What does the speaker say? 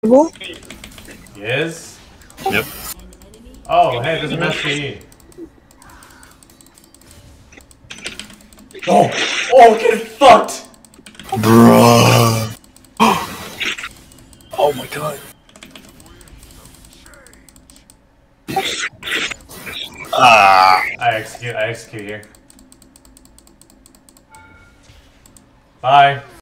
Yes? Yep. Oh, hey, there's a SPE. Oh! Oh, get fucked! Bruh. Oh my god. Ah. I execute here. Bye.